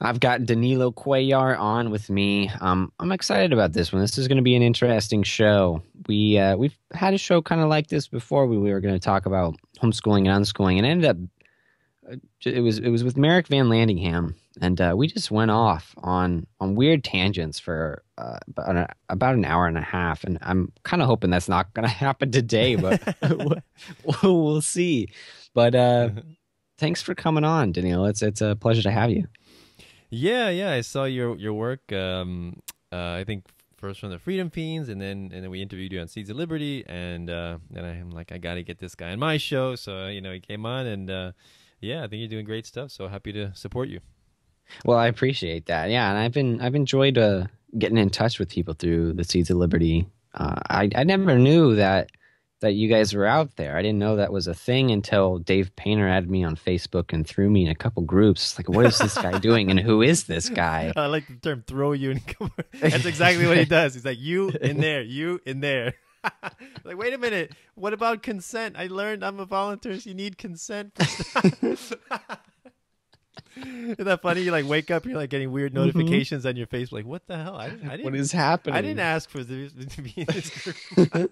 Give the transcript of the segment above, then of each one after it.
I've got Danilo Cuellar on with me. I'm excited about this one. This is going to be an interesting show. We've had a show kind of like this before. We were going to talk about homeschooling and unschooling, and it ended up it was with Merrick Van Landingham, and we just went off on weird tangents for about an hour and a half. And I'm kind of hoping that's not going to happen today, but we'll see. But thanks for coming on, Danilo. It's a pleasure to have you. Yeah, I saw your work. I think first from the Freedom Fiends, and then we interviewed you on Seeds of Liberty, and then I'm like, I got to get this guy on my show. So he came on, and yeah, I think you're doing great stuff. So happy to support you. Well, I appreciate that. Yeah, and I've enjoyed getting in touch with people through the Seeds of Liberty. I never knew that you guys were out there. I didn't know that was a thing until Dave Painter added me on Facebook and threw me in a couple groups. It's like, what is this guy doing, and who is this guy? I like the term "throw you in." That's exactly what he does. He's like, you in there, you in there. Like, wait a minute. What about consent? I learned I'm a volunteer. So you need consent. Isn't that funny? You like wake up, you're like getting weird notifications on your face. Like, what the hell? I didn't. What is happening? I didn't ask for this to be in this group.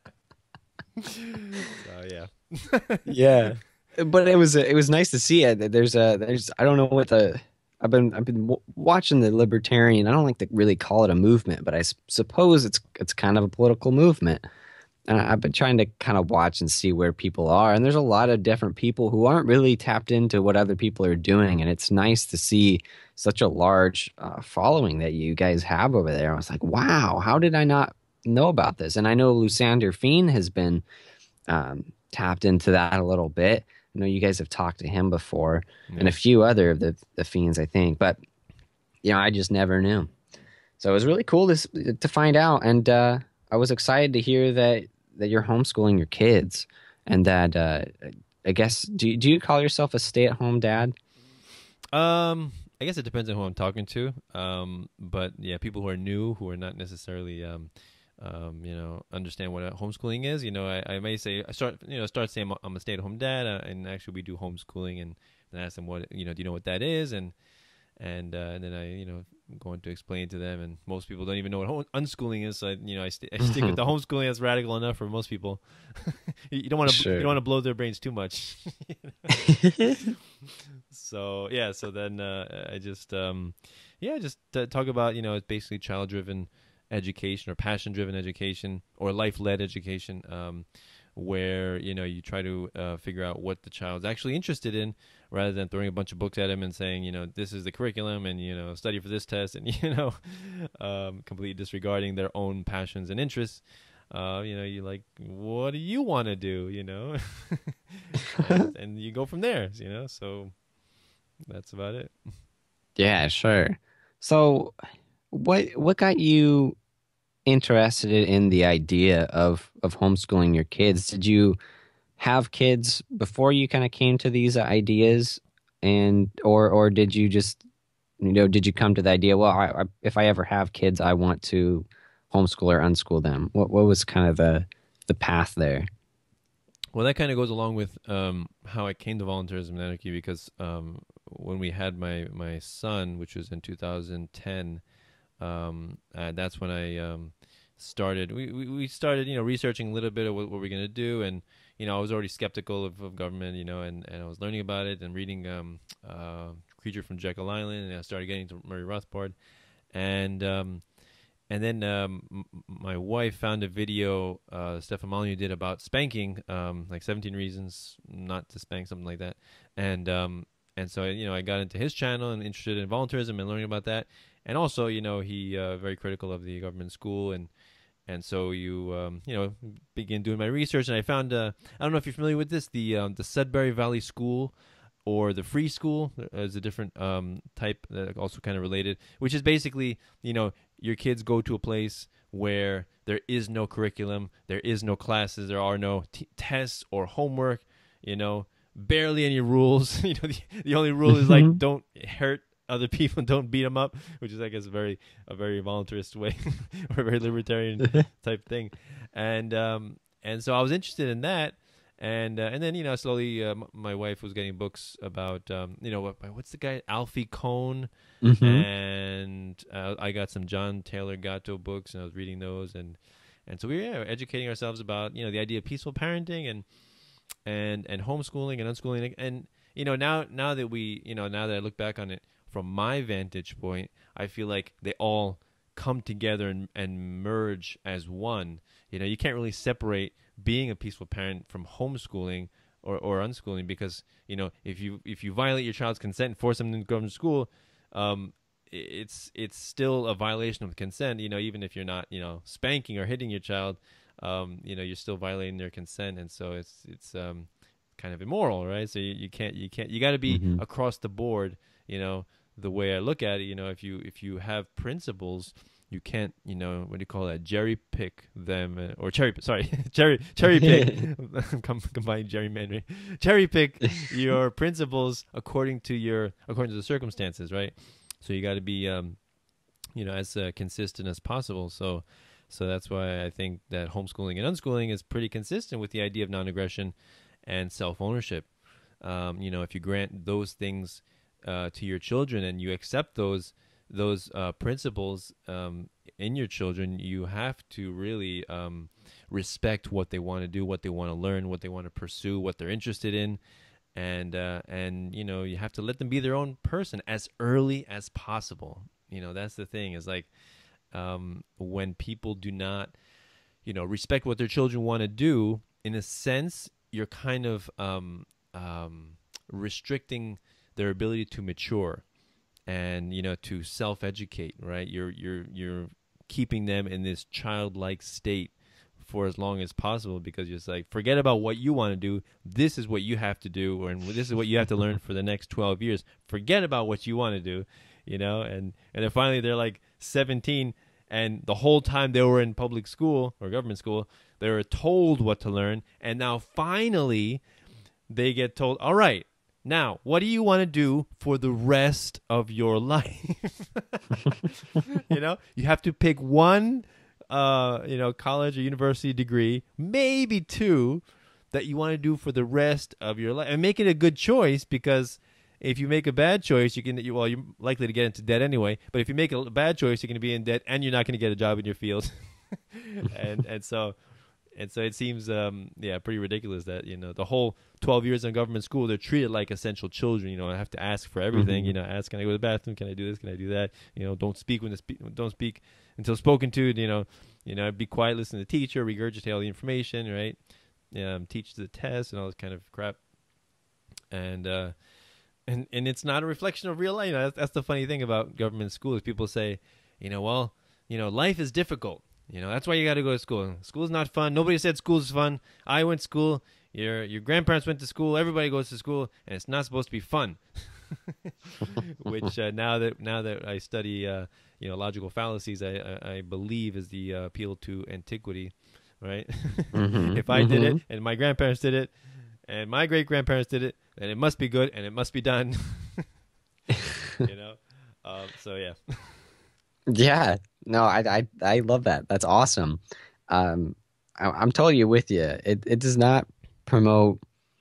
So yeah. Yeah, but it was nice to see it. There's I don't know what the I've been watching the libertarian. I don't like to really call it a movement, but I suppose it's kind of a political movement. And I've been trying to kind of watch and see where people are. And there's a lot of different people who aren't really tapped into what other people are doing. And it's nice to see such a large following that you guys have over there. I was like, wow, how did I not know about this? And I know Lusander Fien has been tapped into that a little bit. I know you guys have talked to him before, and a few other of the fiends, I think. But I just never knew. So it was really cool to find out, and I was excited to hear that you're homeschooling your kids, and that I guess do you call yourself a stay-at-home dad? I guess it depends on who I'm talking to. But yeah, people who are new, who are not necessarily understand what homeschooling is. I may say start saying I'm a stay-at-home dad, and actually we do homeschooling, and then ask them what do you know what that is, and then I going to explain to them, and most people don't even know what unschooling is. So I stick with the homeschooling. That's radical enough for most people. You don't want to Sure. you don't want to blow their brains too much. So yeah, so then I just talk about it's basically child-driven education or passion-driven education or life-led education, where you try to figure out what the child's actually interested in, rather than throwing a bunch of books at him and saying this is the curriculum and study for this test, and completely disregarding their own passions and interests. You like, what do you want to do? And you go from there. So that's about it. Yeah, sure. So what got you interested in the idea of homeschooling your kids? Did you have kids before you kind of came to these ideas, and or did you just did you come to the idea, well, if I ever have kids, I want to homeschool or unschool them? What was kind of the path there? Well, that kind of goes along with how I came to voluntarism and anarchy, because when we had my son, which was in 2010, that's when I started. We started researching a little bit of what we're going to do, and I was already skeptical of government, and I was learning about it and reading Creature from Jekyll Island, and I started getting to Murray Rothbard, and then my wife found a video Stefan Molyneux did about spanking, like 17 Reasons Not to Spank, something like that. And so I got into his channel and interested in voluntarism and learning about that. And also he very critical of the government school, and so begin doing my research, and I found I don't know if you're familiar with this, the Sudbury Valley School, or the free school is a different type, also kind of related, which is basically, your kids go to a place where there is no curriculum, there is no classes, there are no tests or homework, barely any rules. The only rule is like, don't hurt other people, don't beat them up, which is, I guess, a very voluntarist way or a very libertarian type thing. And so I was interested in that. And then slowly my wife was getting books about what's the guy, Alfie Kohn, Hmm. and I got some John Taylor Gatto books, and I was reading those, and so we were educating ourselves about the idea of peaceful parenting and homeschooling and unschooling. And now that now that I look back on it from my vantage point, I feel like they all come together and merge as one. You can't really separate being a peaceful parent from homeschooling or unschooling, because if you violate your child's consent and force them to go to school, um, it's still a violation of consent. Even if you're not spanking or hitting your child, you're still violating their consent, and so it's kind of immoral, right? So you can't you got to be Hmm. across the board. The way I look at it, if you have principles, you can't, what do you call that? Jerry pick them, or sorry, cherry pick. I'm combining gerrymandering. Cherry pick your principles according to the circumstances, right? So you got to be, as consistent as possible. So that's why I think that homeschooling and unschooling is pretty consistent with the idea of non-aggression and self-ownership. If you grant those things to your children, and you accept those principles in your children, you have to really respect what they want to do, what they want to learn, what they want to pursue, what they're interested in, and you have to let them be their own person as early as possible. That's the thing, is like, when people do not respect what their children want to do, in a sense you're kind of restricting their ability to mature and to self-educate, right? You're keeping them in this childlike state for as long as possible, because you're just like, forget about what you want to do, this is what you have to do, and this is what you have to learn for the next 12 years. Forget about what you want to do, and then finally they're like 17, and the whole time they were in public school or government school, they were told what to learn, and now finally they get told, all right, now what do you want to do for the rest of your life? You have to pick one college or university degree, maybe two, that you want to do for the rest of your life, and make it a good choice, because if you make a bad choice, you're likely to get into debt anyway. But if you make a bad choice, you're going to be in debt, and you're not going to get a job in your field. and so it seems pretty ridiculous that the whole 12 years in government school, they're treated like essential children. I have to ask for everything. Hmm. Ask, can I go to the bathroom? Can I do this? Can I do that? Don't speak don't speak until spoken to. Be quiet, listen to the teacher, regurgitate all the information, right? Teach the test and all this kind of crap. And it's not a reflection of real life. That's the funny thing about government school, is people say, life is difficult. That's why you got to go to school. School's not fun. Nobody said school's fun. I went to school. Your grandparents went to school. Everybody goes to school, and it's not supposed to be fun. Which now that I study logical fallacies, I believe is the appeal to Antiquity, right? Hmm. If I did Hmm. it, and my grandparents did it, and my great grandparents did it, then it must be good, and it must be done. you know. So yeah. Yeah. No, I love that. That's awesome. I'm totally with you. It does not promote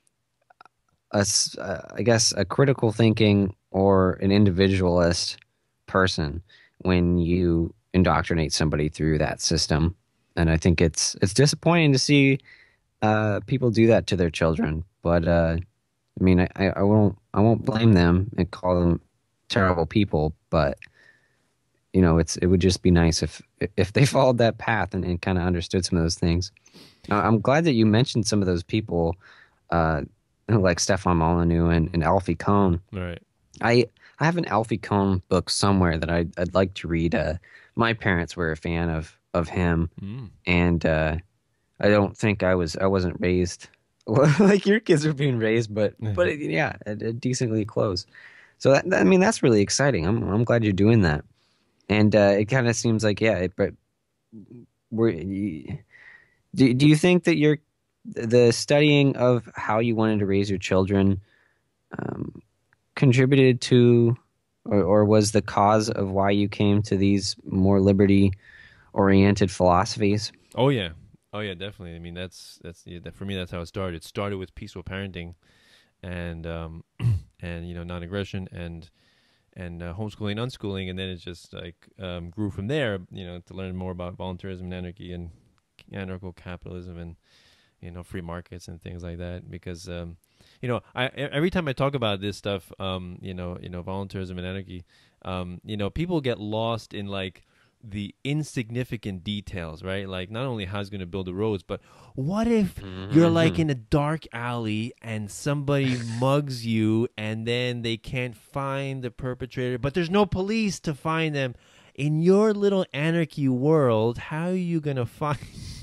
I guess, a critical thinking or an individualist person when you indoctrinate somebody through that system. And I think it's disappointing to see people do that to their children. But I mean, I won't blame them and call them terrible people. But it would just be nice if they followed that path and kind of understood some of those things. I'm glad that you mentioned some of those people, uh, like Stefan Molyneux and Alfie Kohn. All right. I I have an Alfie Kohn book somewhere that I'd like to read. My parents were a fan of him, Mm. and I don't think I wasn't raised like your kids are being raised, but yeah, decently close. So I mean, that's really exciting. I'm glad you're doing that, and it kind of seems like, yeah. But were do you think that the studying of how you wanted to raise your children um, contributed to, or was the cause of why you came to these more liberty oriented philosophies? Oh yeah. Oh yeah, definitely. I mean, that's yeah, for me. That's how it started. It started with peaceful parenting and and non-aggression and homeschooling, unschooling, and then it just like grew from there. To learn more about voluntarism and anarchy and anarcho capitalism and free markets and things like that. Because every time I talk about this stuff, voluntarism and anarchy, people get lost in like the insignificant details, right? Like not only how it's going to build the roads, but what if you're like Hmm. in a dark alley and somebody mugs you and then they can't find the perpetrator, but there's no police to find them. In your little anarchy world, how are you going to find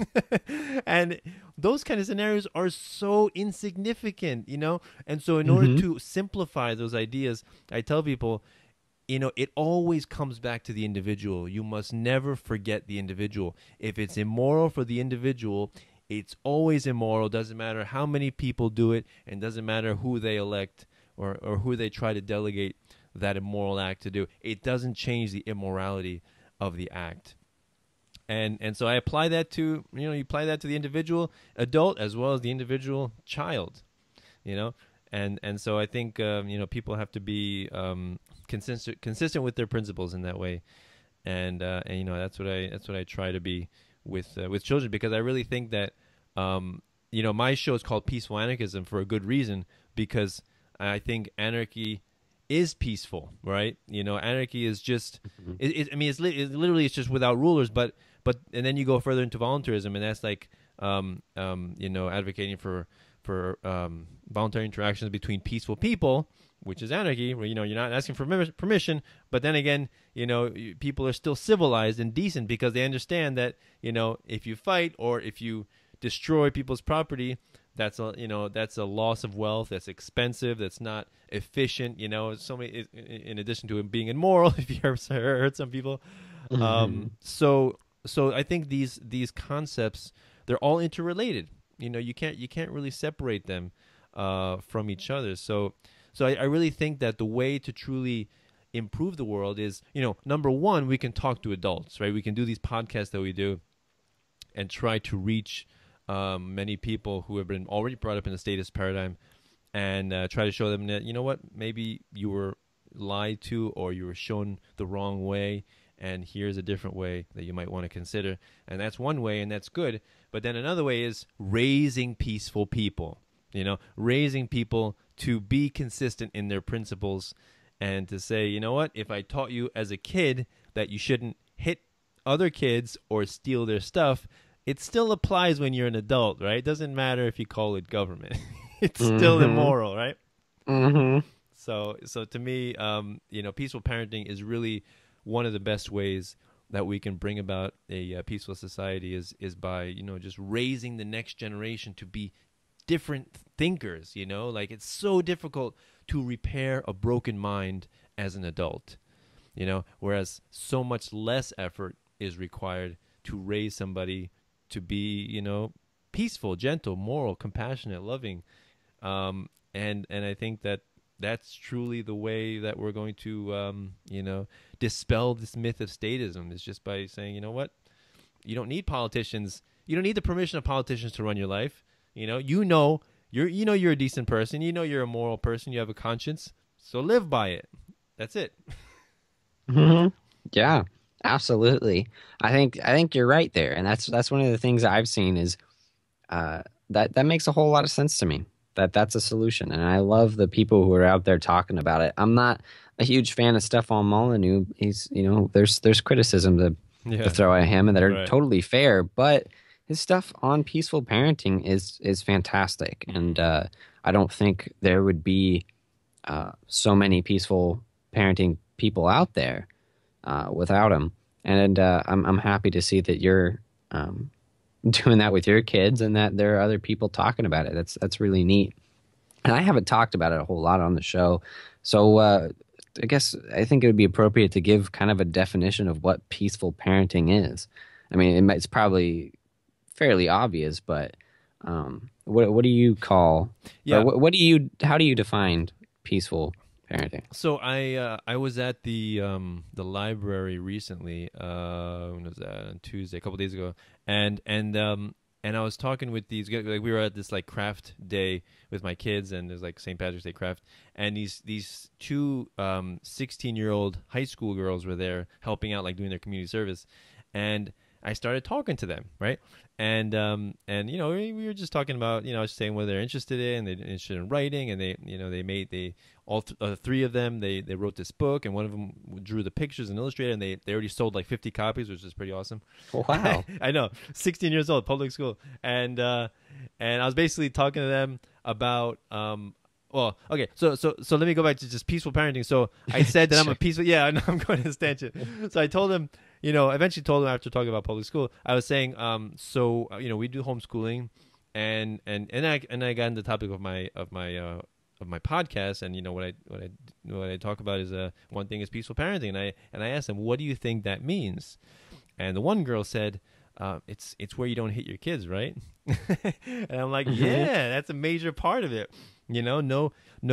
and those kind of scenarios are so insignificant, and so in order Hmm. to simplify those ideas, I tell people, it always comes back to the individual. You must never forget the individual. If it's immoral for the individual, it's always immoral. Doesn't matter how many people do it, and doesn't matter who they elect or who they try to delegate that immoral act to do. It doesn't change the immorality of the act. And so I apply that to you apply that to the individual adult as well as the individual child, you know and so I think people have to be consistent with their principles in that way, and that's what I try to be with children, because I really think that my show is called Peaceful Anarchism for a good reason, because I think anarchy is peaceful, right? Anarchy is just I mean literally it's just without rulers, but and then you go further into voluntarism, and that's like advocating for voluntary interactions between peaceful people, which is anarchy, where you're not asking for permission, but then again, people are still civilized and decent because they understand that if you fight or if you destroy people's property, that's a loss of wealth. That's expensive. That's not efficient. So many. In addition to it being immoral, if you ever heard some people. Hmm. So I think these concepts, they're all interrelated. You can't really separate them from each other. So I really think that the way to truly improve the world is, number one, we can talk to adults, right? We can do these podcasts that we do and try to reach many people who have been already brought up in a status paradigm, and try to show them that, what, maybe you were lied to or you were shown the wrong way, and here's a different way that you might want to consider. And that's one way, and that's good. But then another way is raising peaceful people, raising people to be consistent in their principles, and to say, what, if I taught you as a kid that you shouldn't hit other kids or steal their stuff, it still applies when you're an adult, right? It doesn't matter if you call it government. It's still Hmm. immoral, right? Hmm. So to me, peaceful parenting is really one of the best ways that we can bring about a peaceful society, is by just raising the next generation to be different thinkers. Like, it's so difficult to repair a broken mind as an adult. Whereas so much less effort is required to raise somebody to be peaceful, gentle, moral, compassionate, loving. And I think that that's truly the way that we're going to dispel this myth of statism, is just by saying, what, you don't need politicians, you don't need the permission of politicians to run your life. You're a decent person, you're a moral person, you have a conscience, so live by it. That's it. Hmm. Yeah, absolutely. I think you're right there, and that's one of the things I've seen is that makes a whole lot of sense to me. That's a solution, and I love the people who are out there talking about it. I'm not a huge fan of Stefan Molyneux. He's there's criticism to Yeah, throw at him and that are right. totally fair, but his stuff on peaceful parenting is fantastic, and Mm-hmm. I don't think there would be so many peaceful parenting people out there without him. And I'm happy to see that you're um, doing that with your kids and that there are other people talking about it. That's really neat. And I haven't talked about it a whole lot on the show. So I think it would be appropriate to give kind of a definition of what peaceful parenting is. I mean, it's probably fairly obvious, but what do you call, or Yeah. what do you how do you define peaceful parenting? So I was at the library recently. When was that? On Tuesday, a couple days ago, and and I was talking with these guys, like we were at this like craft day with my kids, and there's like St. Patrick's Day craft, and these two 16-year-old high school girls were there helping out, like doing their community service, and I started talking to them, right? And you know, we were just talking about, you know, saying what they're interested in. They're interested in writing, and they, you know, they all three of them, they wrote this book, and one of them drew the pictures and illustrated, and they already sold like 50 copies, which is pretty awesome. Wow. I know, 16 years old, public school, and I was basically talking to them about well, okay, so let me go back to just peaceful parenting. So I said that I'm a peaceful, yeah, I know I'm going to tangent. So I told him, you know, eventually told him after talking about public school, I was saying, so you know, we do homeschooling, and I got into the topic of my podcast, and you know what I talk about is one thing is peaceful parenting, and I asked them, what do you think that means? And the one girl said, it's where you don't hit your kids, right? And I'm like, yeah, that's a major part of it. You know, no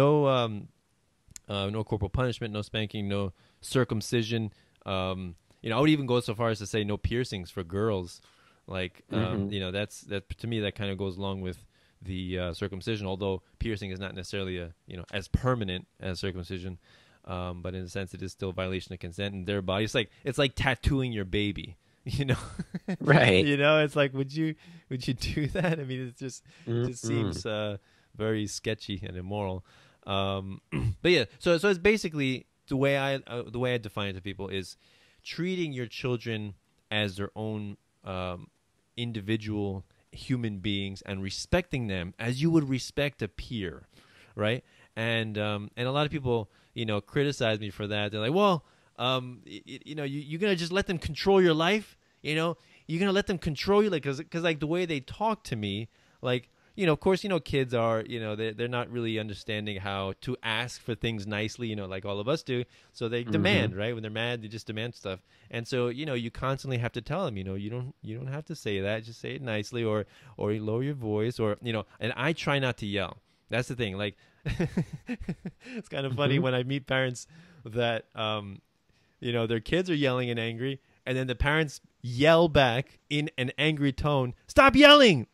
corporal punishment, no spanking, no circumcision. You know, I would even go so far as to say no piercings for girls. Like, you know, that to me, that kind of goes along with the circumcision, although piercing is not necessarily as permanent as circumcision. But in a sense, it is still a violation of consent in their body. It's like tattooing your baby. You know, right? You know, it's like, would you do that? I mean, it just seems very sketchy and immoral. But yeah, so it's basically the way I define it to people is treating your children as their own individual human beings and respecting them as you would respect a peer, right? And a lot of people, you know, criticize me for that. They're like, well, you know, you're gonna just let them control your life, you know? You're gonna let them control you, like, cause like the way they talk to me, like, you know, of course, you know, kids are, you know, they're not really understanding how to ask for things nicely, you know, like all of us do. So they demand, right? When they're mad, they just demand stuff. And so, you know, you constantly have to tell them, you know, you don't have to say that. Just say it nicely, or you lower your voice, or, you know. And I try not to yell. That's the thing. Like, it's kind of funny when I meet parents that, you know, their kids are yelling and angry, and then the parents yell back in an angry tone, "Stop yelling!"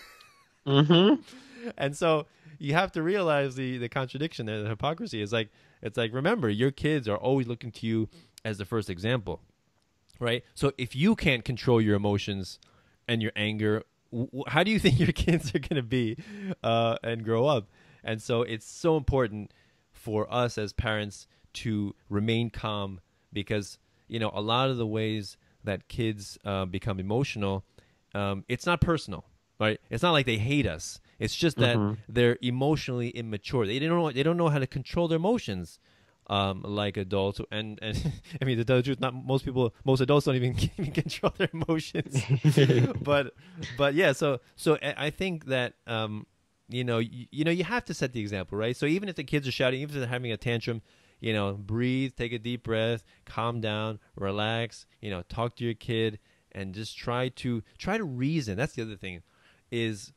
And so you have to realize the contradiction there, the hypocrisy. Is like, it's like, remember, your kids are always looking to you as the first example, right? So if you can't control your emotions and your anger, how do you think your kids are going to be and grow up? And so it's so important for us as parents to remain calm, because, you know, a lot of the ways that kids become emotional, it's not personal, right? It's not like they hate us. It's just that they're emotionally immature. They don't know how to control their emotions like adults. And I mean, to tell the truth, most adults don't even control their emotions. but yeah, so I think that you know, you have to set the example, right? So even if the kids are shouting, even if they're having a tantrum, you know, breathe, take a deep breath, calm down, relax, you know, talk to your kid, and just try to reason. That's the other thing, is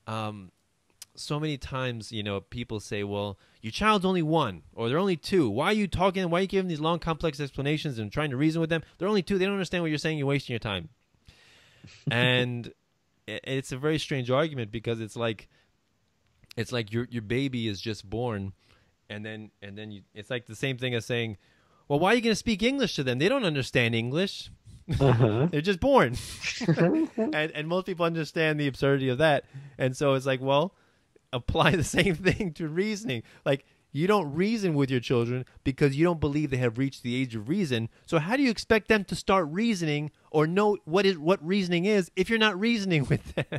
so many times, you know, people say, well, your child's only one, or they're only two. Why are you talking? Why are you giving these long, complex explanations and trying to reason with them? They're only two. They don't understand what you're saying. You're wasting your time. And it's a very strange argument, because it's like your baby is just born, and then it's like the same thing as saying, well, why are you going to speak English to them? They don't understand English. They're just born. and most people understand the absurdity of that. And so it's like, well, apply the same thing to reasoning. Like, you don't reason with your children because you don't believe they have reached the age of reason. So how do you expect them to start reasoning or know what reasoning is if you're not reasoning with them?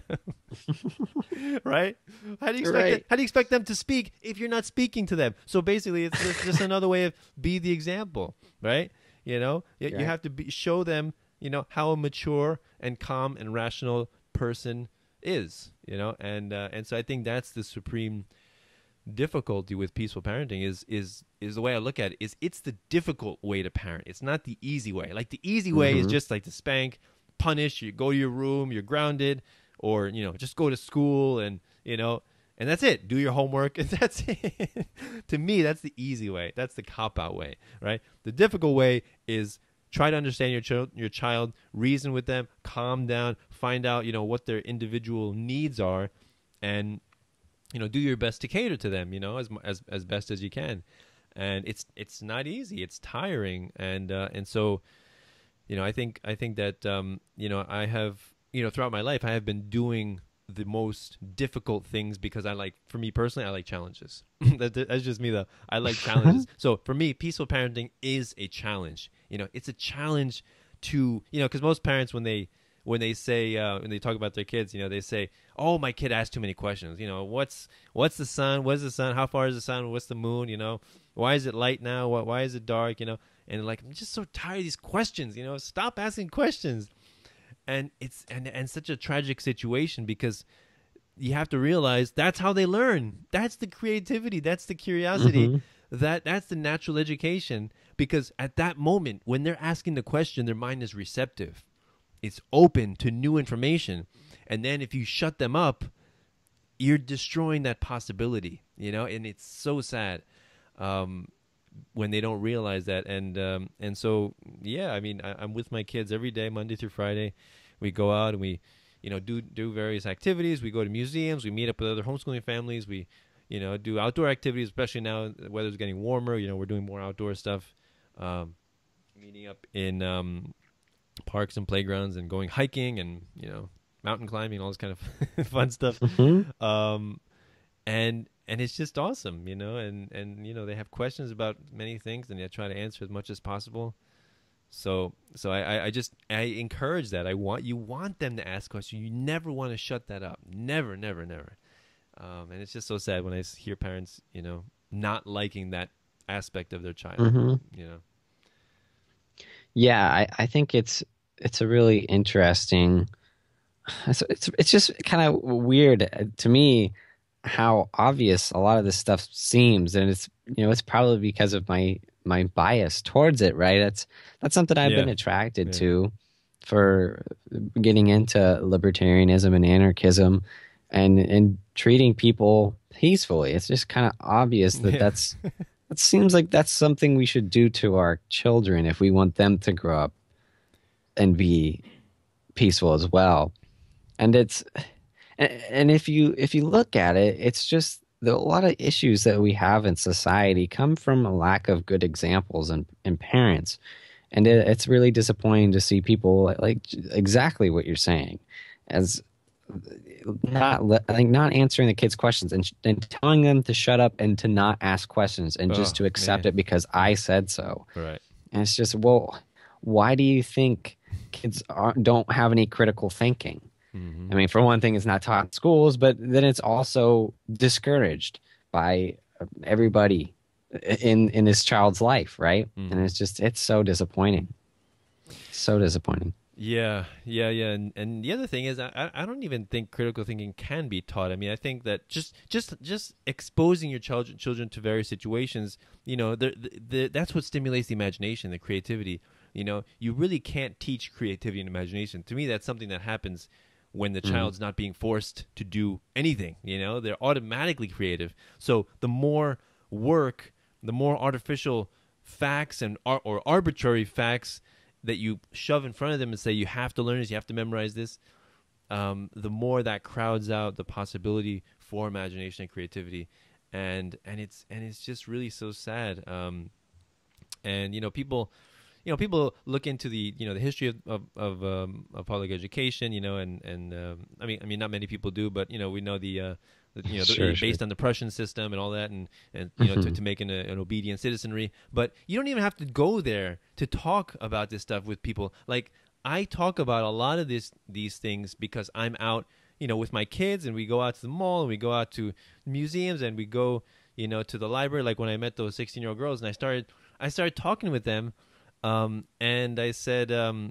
Right? How do you expect them to speak if you're not speaking to them? So basically, it's just another way of be the example, right? You know, you have to show them, you know, how a mature and calm and rational person is, you know, and so I think that's the supreme difficulty with peaceful parenting is the way I look at it, is it's the difficult way to parent. It's not the easy way. Like, the easy way is just like to spank, punish, you go to your room, you're grounded, or, you know, just go to school, and, you know, and that's it. Do your homework, and that's it. To me, that's the easy way. That's the cop-out way, right? The difficult way is try to understand your child, reason with them, calm down, find out, what their individual needs are, and do your best to cater to them, as best as you can. And it's not easy. It's tiring, and so I think that I have throughout my life I have been doing the most difficult things because for me personally, I like challenges. That's just me though. I like challenges. So for me, peaceful parenting is a challenge. It's a challenge to because most parents when they say when they talk about their kids, they say, "Oh, my kid asked too many questions." What's the sun? What's the sun? How far is the sun? What's the moon? Why is it light now? Why is it dark? And like, I'm just so tired of these questions. Stop asking questions. And it's and such a tragic situation because you have to realize that's how they learn. That's the creativity. That's the curiosity. Hmm. That's the natural education. Because at that moment, when they're asking the question, their mind is receptive. It's open to new information. And then if you shut them up, you're destroying that possibility, and it's so sad when they don't realize that. And so, yeah, I mean, I'm with my kids every day, Monday through Friday. We go out and we, do various activities. We go to museums. We meet up with other homeschooling families. We, do outdoor activities, especially now the weather's getting warmer. We're doing more outdoor stuff, meeting up in parks and playgrounds and going hiking and, mountain climbing, all this kind of fun stuff. Hmm. And it's just awesome, and they have questions about many things and I try to answer as much as possible. So I encourage that. You want them to ask questions. You never want to shut that up. Never, never, never. And it's just so sad when I hear parents, not liking that aspect of their child. Hmm. Yeah, I think it's a really interesting. It's just kind of weird to me how obvious a lot of this stuff seems, and it's probably because of my bias towards it, right? That's something I've Yeah. been attracted Yeah. to for getting into libertarianism and anarchism, and treating people peacefully. It's just kind of obvious that Yeah. that seems like that's something we should do to our children if we want them to grow up and be peaceful as well. And and if you look at it, it's just a lot of issues that we have in society come from a lack of good examples and parents. And it's really disappointing to see people like exactly what you're saying, as I think not answering the kids' questions and telling them to shut up and to not ask questions and just Oh to accept man. it because I said so. Right. And it's just, well, why do you think don't have any critical thinking? Mm-hmm. I mean, for one thing, it's not taught in schools, but then it's also discouraged by everybody in this child's life, right? And Mm-hmm. it's so disappointing. So disappointing. Yeah, yeah, yeah, and the other thing is, I don't even think critical thinking can be taught. I mean, I think that just exposing your children to various situations, that's what stimulates the imagination, the creativity. You really can't teach creativity and imagination. To me, that's something that happens when the Mm. child's not being forced to do anything. They're automatically creative. So the more work, the more artificial facts or arbitrary facts that you shove in front of them and say you have to learn this, you have to memorize this, the more that crowds out the possibility for imagination and creativity, and it's just really so sad. And people look into the history of public education, and I mean not many people do, but we know Sure, sure. based on the Prussian system and all that, and to, Hmm. to make an obedient citizenry. But you don't even have to go there to talk about this stuff with people. Like, I talk about a lot of these things because I'm out, with my kids, and we go out to the mall, and we go out to museums, and we go, to the library. Like when I met those 16-year-old girls, and I started talking with them, and I said,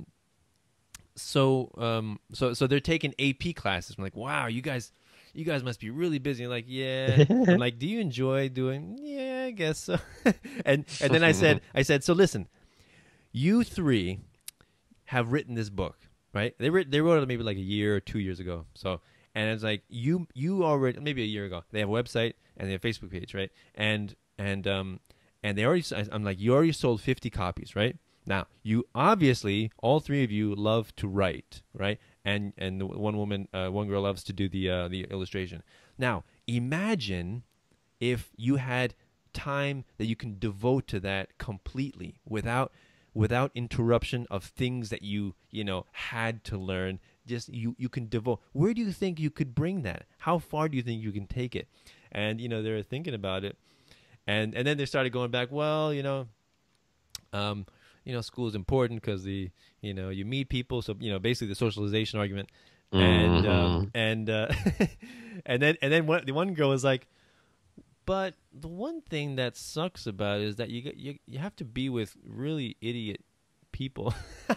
so they're taking AP classes. I'm like, wow, you guys must be really busy. And like, yeah. I'm like, do you enjoy doing? Yeah, I guess so. and then I said, so listen, you three have written this book, right? They wrote it maybe like a year or 2 years ago. So, and it's like, you already, maybe a year ago, they have a website and they have a Facebook page, right? And they already, I'm like, you already sold 50 copies, right? Now, you obviously, all three of you love to write, right? and the one girl loves to do the illustration. Now, imagine if you had time that you can devote to that completely without interruption of things that you know had to learn. Just you can devote. Where do you think you could bring that? How far do you think you can take it? And you know, they were thinking about it, and then they started going back. Well, um, school is important because you meet people. So basically the socialization argument, and Hmm. and then the one girl was like, but the one thing that sucks about it is that you have to be with really idiot people.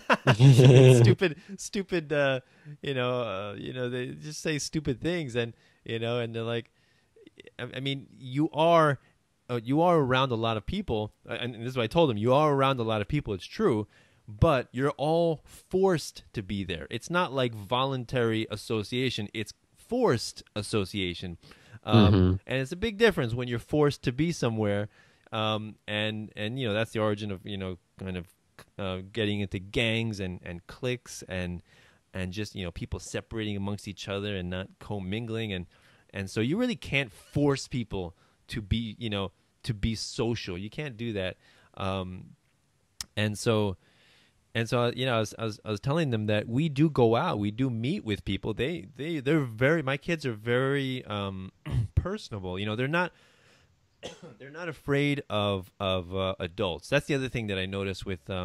Stupid. They just say stupid things, and they're like, I mean, you are around a lot of people, and this is what I told them. You are around a lot of people. It's true, but you're all forced to be there. It's not like voluntary association. It's forced association, Hmm. and it's a big difference when you're forced to be somewhere. And that's the origin of kind of getting into gangs and cliques and just people separating amongst each other and not commingling and so you really can't force people to be to be social. You can't do that. Um, and so I was telling them that we do go out, we do meet with people. They're very my kids are very personable. They're not afraid of adults. That's the other thing that I notice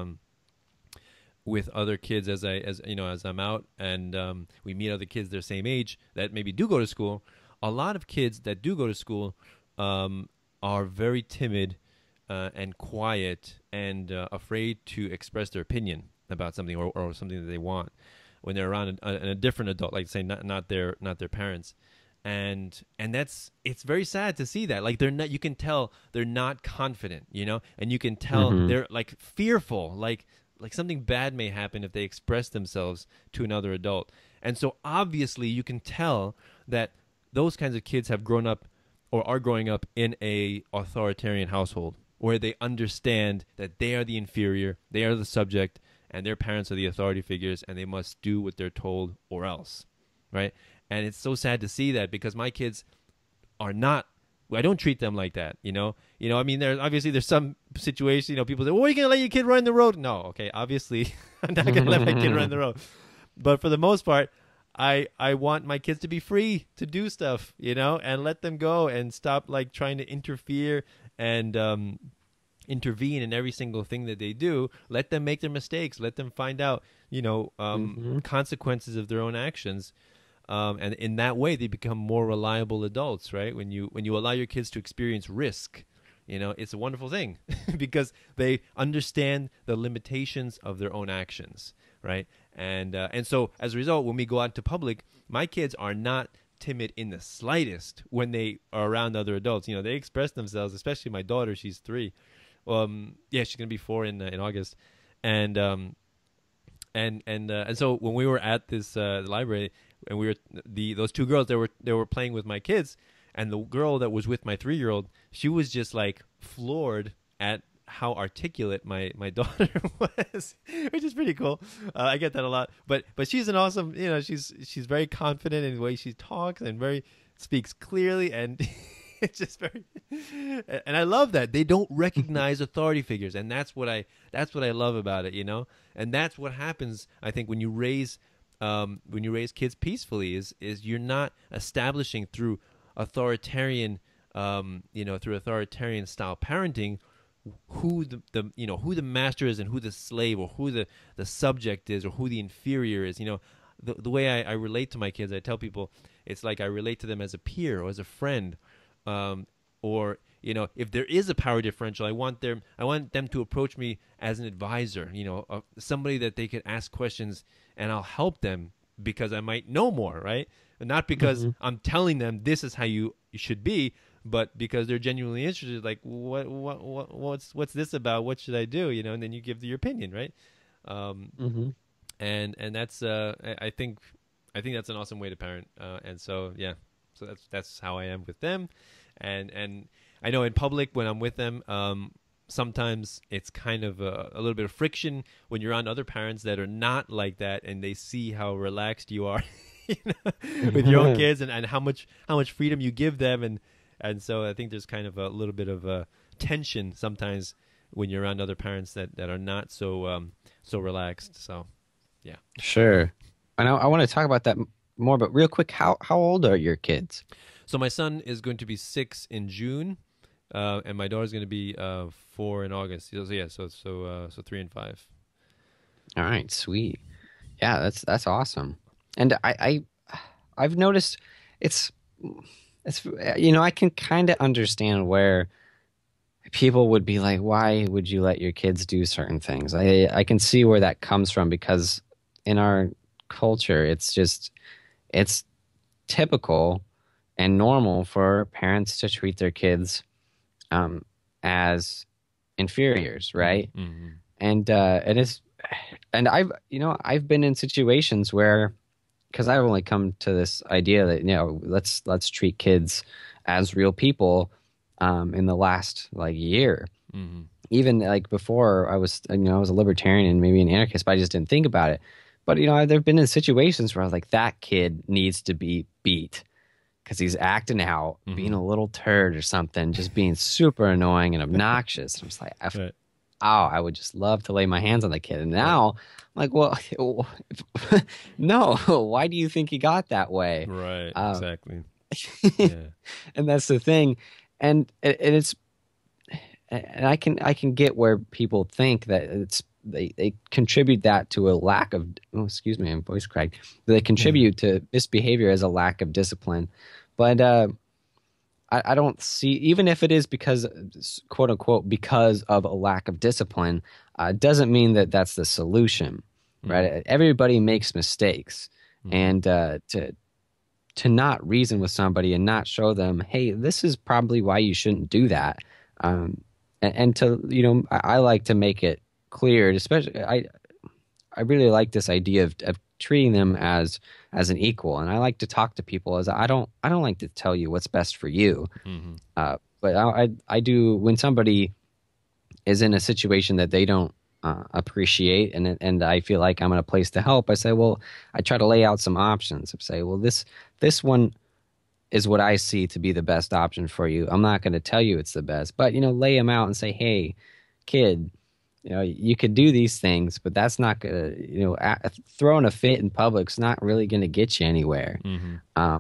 with other kids as I'm out and we meet other kids their same age that maybe do go to school. A lot of kids that do go to school are very timid and quiet and afraid to express their opinion about something or something that they want when they're around a different adult, like say not their parents. And it's very sad to see that, like they're not, you can tell they're not confident, and you can tell Hmm. they're like fearful, like something bad may happen if they express themselves to another adult. And so obviously you can tell that those kinds of kids have grown up or are growing up in a authoritarian household where they understand that they are the inferior, they are the subject, and their parents are the authority figures, and they must do what they're told or else, right? And it's so sad to see that because my kids are not. I don't treat them like that, I mean, there's some situations, people say, "Well, are you gonna let your kid run the road?" No, okay, obviously, I'm not gonna let my kid run the road. But for the most part, I want my kids to be free to do stuff, and let them go and stop like trying to interfere and intervene in every single thing that they do. Let them make their mistakes. Let them find out, Hmm. consequences of their own actions. And in that way, they become more reliable adults, right? When you allow your kids to experience risk, it's a wonderful thing because they understand the limitations of their own actions, right? And so as a result, when we go out into public, my kids are not timid in the slightest when they are around other adults. They express themselves, especially my daughter. She's 3. Yeah, she's gonna be 4 in August, and and so when we were at this library and we were those two girls, they were playing with my kids, and the girl that was with my 3-year-old, she was just like floored at how articulate my daughter was, which is pretty cool. I get that a lot, but she's an awesome, she's very confident in the way she talks and very speaks clearly, and it's just very, and I love that they don't recognize authority figures, and that's what I love about it, and that's what happens. I think when you raise kids peacefully is you're not establishing through authoritarian through authoritarian style parenting who who the master is and who the slave or who the subject is or who the inferior is. The way I relate to my kids, I tell people it's like I relate to them as a peer or as a friend, or if there is a power differential, I want them to approach me as an advisor, somebody that they could ask questions and I'll help them because I might know more, right? And not because Hmm. I'm telling them this is how you should be, but because they're genuinely interested. Like, what's this about? What should I do? And then you give your opinion, right? Um, Hmm. and that's I think that's an awesome way to parent. And so yeah, so that's how I am with them, and I know in public when I'm with them, sometimes it's kind of a little bit of friction when you're on other parents that are not like that, and they see how relaxed you are you know, with your own kids, and how much freedom you give them, and so I think there's kind of a little bit of a tension sometimes when you're around other parents that are not so relaxed. So yeah. Sure. And I want to talk about that more, but real quick, how old are your kids? So my son is going to be 6 in June, and my daughter's going to be 4 in August. So yeah, so 3 and 5. All right, sweet. Yeah, that's awesome. And I've noticed it's it's I can kind of understand where people would be like, why would you let your kids do certain things? I can see where that comes from because in our culture, it's typical and normal for parents to treat their kids as inferiors, right? Mm-hmm. And it's and I've been in situations where because I've only come to this idea that let's treat kids as real people in the last like year. Mm-hmm. Even like before I was I was a libertarian and maybe an anarchist, but I just didn't think about it. But there've been in situations where I was like, that kid needs to be beat because he's acting out, being Mm-hmm. a little turd or something, just being super annoying and obnoxious. I'm just like, Right. I would just love to lay my hands on the kid. And Right. now I'm like, well, no, why do you think he got that way? Right. Um, Exactly. Yeah. and that's the thing. And it's and I can get where people think that they contribute that to a lack of excuse me, I'm voice cracked. They contribute to misbehavior as a lack of discipline. But I don't see, even if it is because, quote unquote, because of a lack of discipline, doesn't mean that that's the solution, Mm-hmm. right? Everybody makes mistakes, Mm-hmm. and to not reason with somebody and not show them, hey, this is probably why you shouldn't do that, and to I like to make it clear, especially I really like this idea of treating them as an equal, and I like to talk to people as I don't like to tell you what's best for you, Mm-hmm. but I do when somebody is in a situation that they don't appreciate, and I feel like I'm in a place to help. I say, well, I try to lay out some options. I say, well, this one is what I see to be the best option for you. I'm not going to tell you it's the best, but lay them out and say, hey, kid, you could do these things, but that's not gonna, throwing a fit in public's not really gonna get you anywhere. Mm-hmm.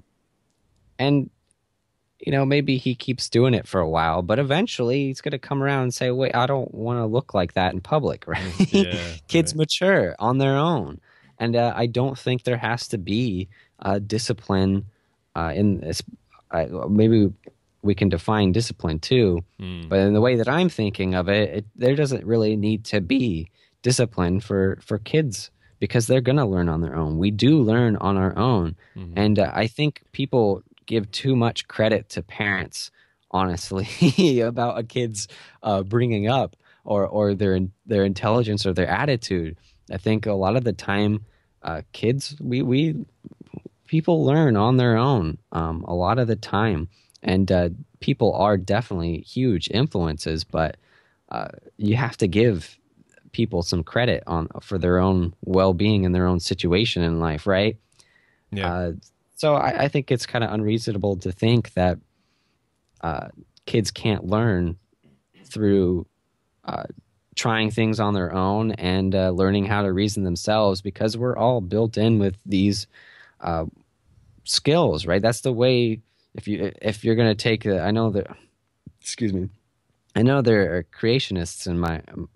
And maybe he keeps doing it for a while, but eventually he's gonna come around and say, "Wait, I don't want to look like that in public." Right? Yeah. Kids Right. mature on their own, and I don't think there has to be discipline in this. Maybe we can define discipline too. Mm. But in the way that I'm thinking of it, there doesn't really need to be discipline for kids because they're going to learn on their own. We do learn on our own. Mm-hmm. And I think people give too much credit to parents, honestly, about a kid's bringing up or their intelligence or their attitude. I think a lot of the time, kids, we people learn on their own a lot of the time. And people are definitely huge influences, but you have to give people some credit for their own well-being and their own situation in life, right? Yeah. So I think it's kind of unreasonable to think that kids can't learn through trying things on their own and learning how to reason themselves because we're all built in with these skills, right? That's the way. If you're going to take, I know that, excuse me, I know there are creationists in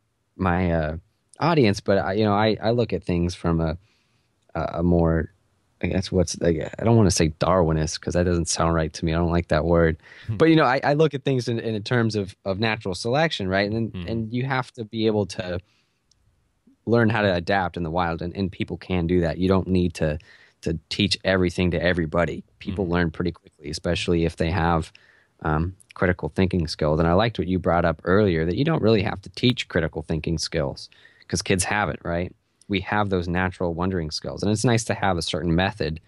my audience, but I look at things from a more, I guess I don't want to say Darwinist because that doesn't sound right to me. I don't like that word, but I look at things in terms of natural selection, right? And Mm-hmm. and you have to be able to learn how to adapt in the wild, and people can do that. You don't need to teach everything to everybody. People Mm-hmm. learn pretty quickly, especially if they have critical thinking skills. And I liked what you brought up earlier, that you don't really have to teach critical thinking skills because kids have it, right? We have those natural wondering skills. And it's nice to have a certain method,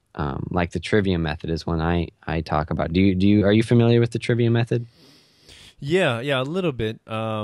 like the trivia method is one I talk about. Are you familiar with the trivia method? Yeah, a little bit.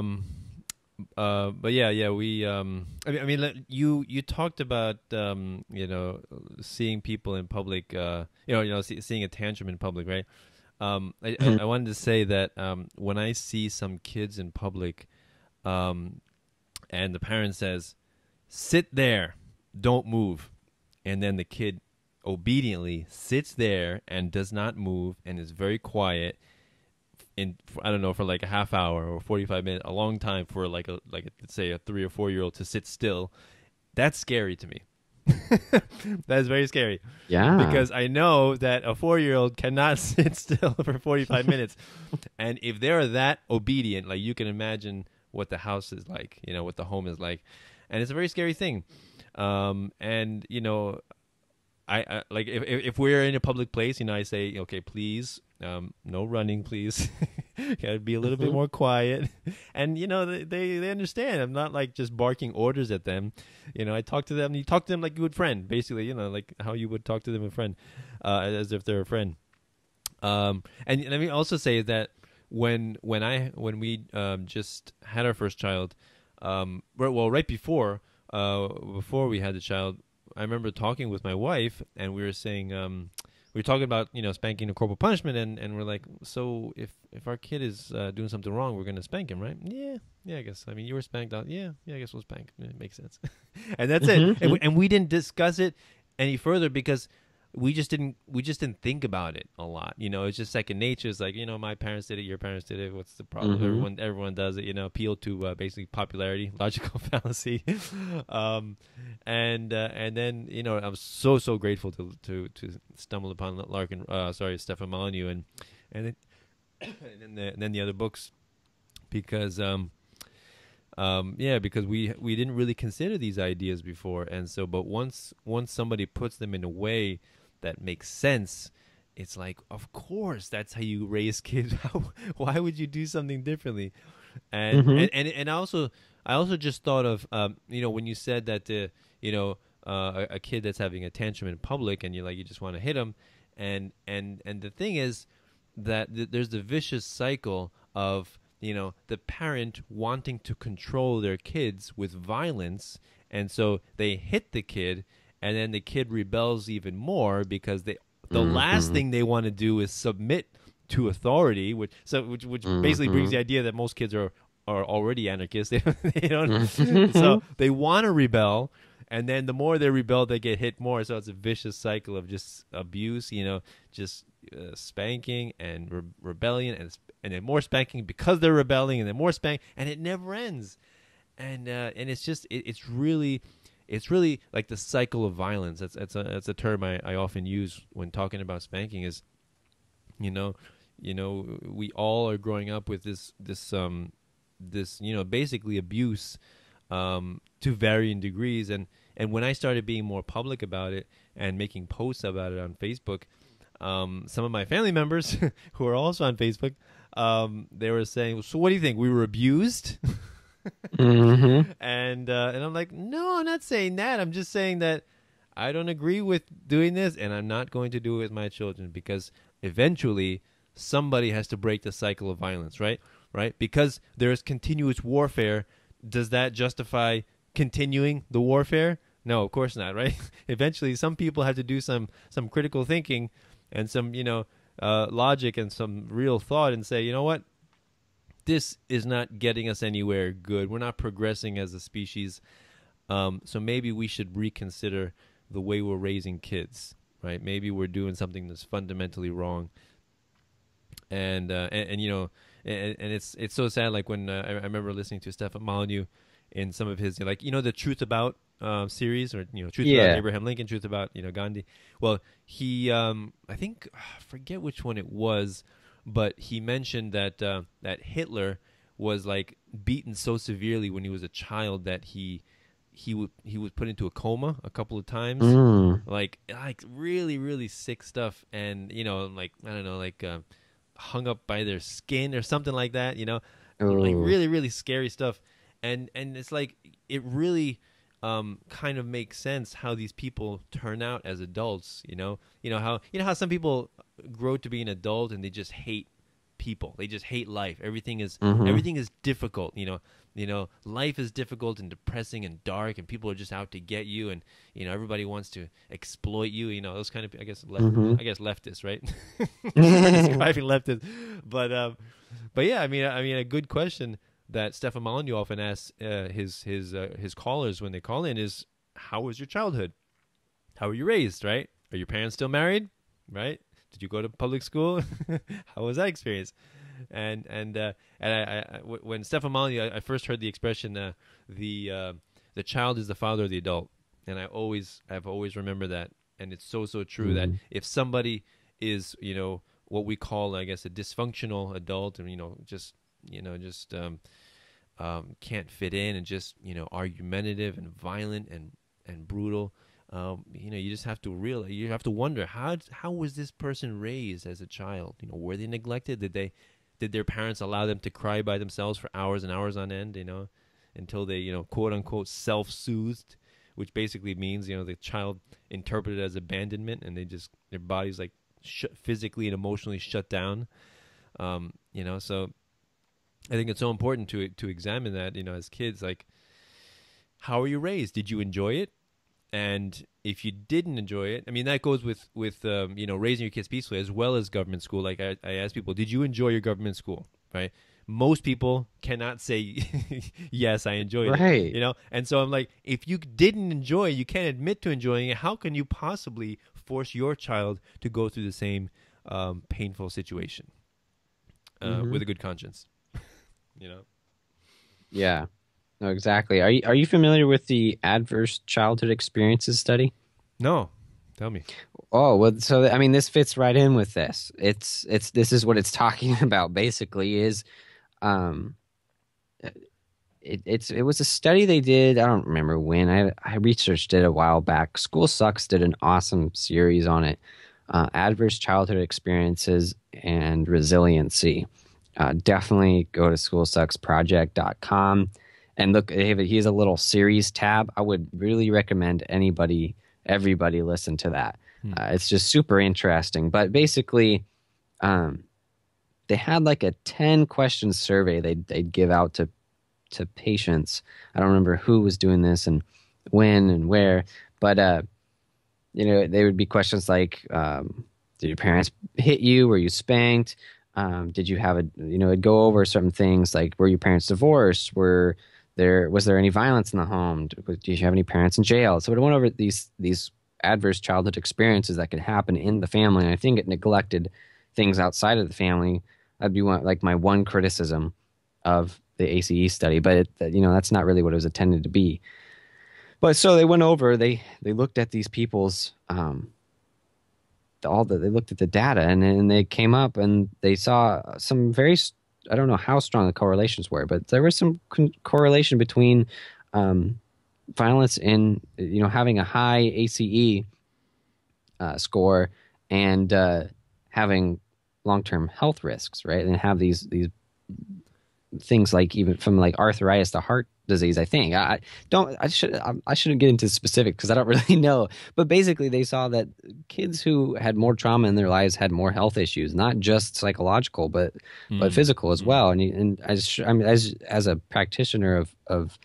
But yeah, we. Like, you talked about seeing people in public. Seeing a tantrum in public, right? I wanted to say that when I see some kids in public, um, and the parent says, "Sit there, don't move," and then the kid obediently sits there and does not move and is very quiet in, I don't know, for like a half hour or 45 minutes, a long time for let's say a 3 or 4 year old to sit still. That's scary to me. That is very scary Yeah. because I know that a 4 year old cannot sit still for 45 minutes. And if they're that obedient, like, you can imagine what the house is like, what the home is like. And it's a very scary thing. And, I like, if we're in a public place, I say, okay, please, no running, please. Gotta be a little bit Mhm. more quiet. And they understand. I'm not like just barking orders at them. I talk to them. You talk to them like you would friend, basically. Like how you would talk to them a friend, as if they're a friend. And let me also say that when we just had our first child, right before we had the child, I remember talking with my wife, and we were saying, we were talking about spanking and corporal punishment, and we're like, so if our kid is doing something wrong, we're gonna spank him, right? Yeah, I guess. I mean, you were spanked out. Yeah, I guess we'll spank. It makes sense. And that's it. Mhm. And we didn't discuss it any further because we just didn't think about it a lot. It's just second nature. It's like, my parents did it, your parents did it. What's the problem? Mhm. Everyone does it. Appeal to basically popularity, logical fallacy. And then I'm so grateful to stumble upon Stefan Molyneux, and then and then the other books, because because we didn't really consider these ideas before. And so, but once somebody puts them in a way that makes sense, it's like, of course that's how you raise kids. Why would you do something differently? And Mhm. and and, and I also just thought of when you said that a kid that's having a tantrum in public, and you just want to hit him. And the thing is that there's the vicious cycle of the parent wanting to control their kids with violence, and so they hit the kid, and then the kid rebels even more because the last Mhm. thing they want to do is submit to authority, which basically brings the Mhm. idea that most kids are already anarchists. They don't, so Mhm. they want to rebel, and then the more they rebel, they get hit more. So it's a vicious cycle of just abuse, just spanking and rebellion, and then more spanking because they're rebelling, and then more spank, and it never ends. And it's just it's really like the cycle of violence. That's a term I often use when talking about spanking. Is you know we all are growing up with this basically abuse, to varying degrees. And when I started being more public about it and making posts about it on Facebook, some of my family members who are also on Facebook, they were saying, "So what do you think? We were abused?" Mhm. And I'm like, "No, I'm not saying that. I'm just saying that I don't agree with doing this, and I'm not going to do it with my children, because eventually somebody has to break the cycle of violence, right? Right? Because there is continuous warfare. Does that justify continuing the warfare? No, of course not, right? Eventually, some people have to do some critical thinking and some logic and some real thought, and say, you know what, this is not getting us anywhere good. We're not progressing as a species. So maybe we should reconsider the way we're raising kids, right? Maybe we're doing something that's fundamentally wrong." And it's so sad. Like when I remember listening to Stefan Molyneux in some of his, like, the Truth About series, or Truth About Yeah. Abraham Lincoln, Truth About Gandhi. Well, he I think, I forget which one it was, but he mentioned that Hitler was like beaten so severely when he was a child that he was put into a coma a couple of times, Mm. like really really sick stuff. And like, I don't know, like hung up by their skin or something like that, like Oh. really really scary stuff. And it's like, it really kind of makes sense how these people turn out as adults. How some people grow to be an adult and they just hate people. They just hate life. Everything is Hmm. difficult. Life is difficult and depressing and dark, and people are just out to get you, and everybody wants to exploit you. Those kind of, Hmm. I guess leftists, right? We're describing leftists, but yeah, I mean, a good question that Stefan Molyneux often asks his callers when they call in is, "How was your childhood? How were you raised? Right? Are your parents still married? Right? Did you go to public school? How was that experience?" When Stefan Molyneux, I first heard the expression, the child is the father of the adult, and I've always remembered that, and it's so true that Hmm. if somebody is what we call, I guess, a dysfunctional adult, and just can't fit in, and just argumentative and violent and brutal. You just have to realize, you have to wonder, how was this person raised as a child? Were they neglected? Did their parents allow them to cry by themselves for hours and hours on end? Until they quote unquote self-soothed, which basically means the child interpreted as abandonment, and their bodies like physically and emotionally shut down. So I think it's so important to examine that, as kids, like, how are you raised? Did you enjoy it? And if you didn't enjoy it, I mean, that goes with raising your kids peacefully as well as government school. Like, I ask people, did you enjoy your government school? Right? Most people cannot say yes, I enjoyed it. Right. And so I'm like, if you didn't enjoy it, you can't admit to enjoying it. How can you possibly force your child to go through the same painful situation Hmm. with a good conscience? You know? Yeah. No, exactly. Are you familiar with the adverse childhood experiences study? No, tell me. Oh, well, so I mean, this fits right in with this. This is what it's talking about basically is um it was a study they did. I don't remember when. I researched it a while back. School Sucks did an awesome series on it. Adverse childhood experiences and resiliency. Definitely go to schoolsucksproject.com and look. He has a little series tab. I would really recommend everybody listen to that. Hmm. It's just super interesting. But basically, um, they had like a 10 question survey they'd give out to patients. I don't remember who was doing this and when and where, but they would be questions like, did your parents hit you? Were you spanked? Did you have it'd go over certain things like, were your parents divorced? Was there any violence in the home? Did you have any parents in jail? So it went over these adverse childhood experiences that could happen in the family. And I think it neglected things outside of the family. That'd be my one criticism of the ACE study, but that's not really what it was intended to be. But so they went over, they looked at these people's they looked at the data, and then they came up and they saw some I don't know how strong the correlations were, but there was some correlation between um, violence in having a high ACE score and having long-term health risks, right? And have these things like even from like arthritis to heart disease. I think I don't. I shouldn't get into specifics because I don't really know. But basically, they saw that kids who had more trauma in their lives had more health issues, not just psychological, but Mm, physical as mm. well. And I mean, as a practitioner of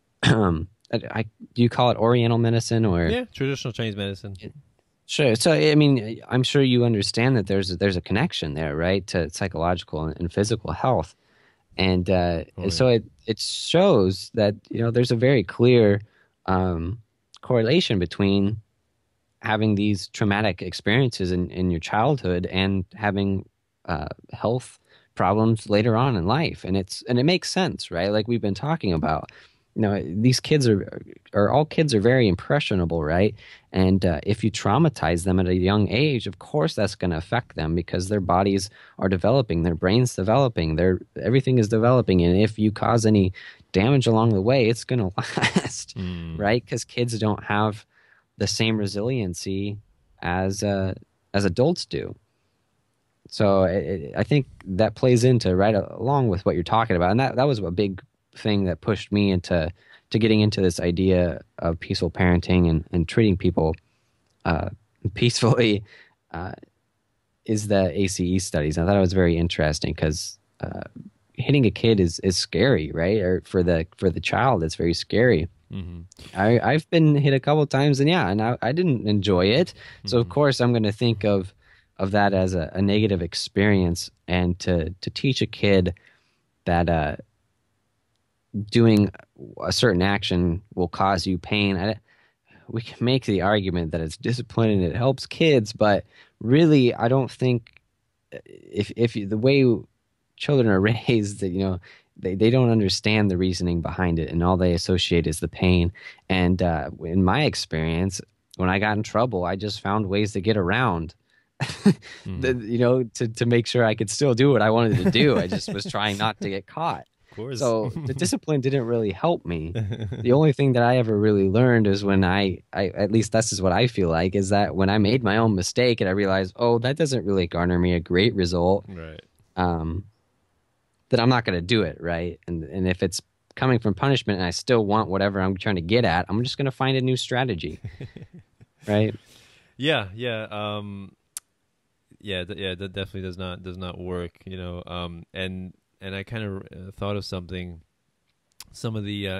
do you call it Oriental medicine or? Yeah, traditional Chinese medicine. Sure. So, I mean, I'm sure you understand that there's a connection there, right, to psychological and physical health. And Oh yeah. so it shows that there's a very clear um, correlation between having these traumatic experiences in your childhood and having health problems later on in life, and it makes sense, right? Like we've been talking about. These kids are all kids are very impressionable, right? And if you traumatize them at a young age, of course that's going to affect them because their bodies are developing, their brains developing, everything is developing, and if you cause any damage along the way, it's going to last, Mm. right? Because kids don't have the same resiliency as adults do. So I think that plays into right along with what you're talking about, and that was a big thing that pushed me to getting into this idea of peaceful parenting and treating people uh, peacefully. Uh, is the ACE studies. I thought it was very interesting because hitting a kid is scary, right? Or for the child, it's very scary. Hmm. I've been hit a couple of times, and yeah, and I didn't enjoy it. So of Hmm. course I'm going to think of that as a negative experience, and to teach a kid that doing a certain action will cause you pain. We can make the argument that it's discipline and it helps kids, but really, I don't think the way children are raised, that they don't understand the reasoning behind it, and all they associate is the pain. And in my experience, when I got in trouble, I just found ways to get around. Hmm. To make sure I could still do what I wanted to do. I just was trying not to get caught. Of course. So the discipline didn't really help me. The only thing that I ever really learned is when I at least this is what I feel like, is that when I made my own mistake and I realized, oh, that doesn't really garner me a great result, Right. um, that I'm not going to do it, right? And if it's coming from punishment and I still want whatever I'm trying to get at, I'm just going to find a new strategy, right? Yeah, yeah, yeah. That definitely does not work. And I kind of thought of something. Some of the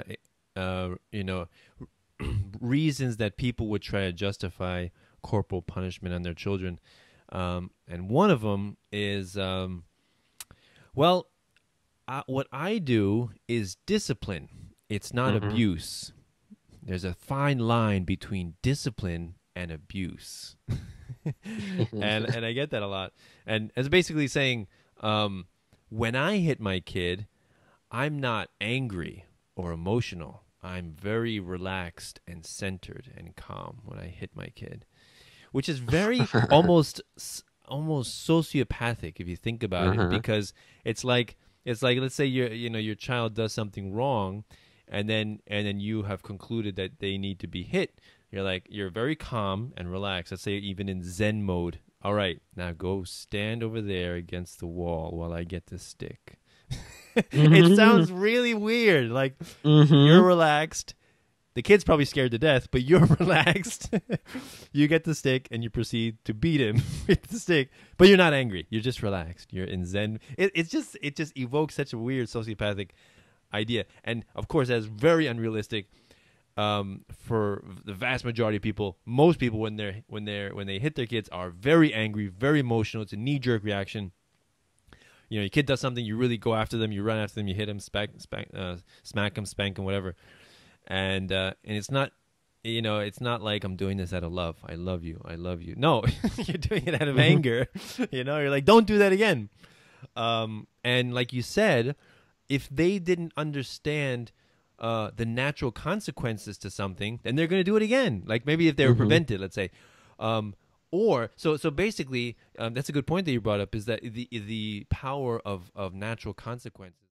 reasons that people would try to justify corporal punishment on their children, and one of them is, well, what I do is discipline. It's not Hmm. abuse. There's a fine line between discipline and abuse. And I get that a lot. And it's basically saying, when I hit my kid, I'm not angry or emotional. I'm very relaxed and centered and calm when I hit my kid, which is very almost sociopathic if you think about it, Uh-huh. because it's like let's say your child does something wrong, and then you have concluded that they need to be hit. You're very calm and relaxed. Let's say even in Zen mode. All right, now go stand over there against the wall while I get the stick. It Hmm. sounds really weird. Like, you're Hmm. relaxed. The kid's probably scared to death, but you're relaxed. You get the stick and you proceed to beat him with the stick, but you're not angry. You're just relaxed. You're in Zen. It just evokes such a weird sociopathic idea, and of course, that's very unrealistic. For the vast majority of people, most people, when they hit their kids, are very angry, very emotional. It's a knee jerk reaction. Your kid does something, you really go after them, you run after them, you hit them, smack them, spank them, whatever. And it's not like I'm doing this out of love. I love you. I love you. No, you're doing it out of Hmm. anger. You're like, don't do that again. And like you said, if they didn't understand the natural consequences to something, then they're going to do it again. Like maybe if they were Hmm. prevented, let's say. Or so basically, that's a good point that you brought up, is that the power of natural consequences.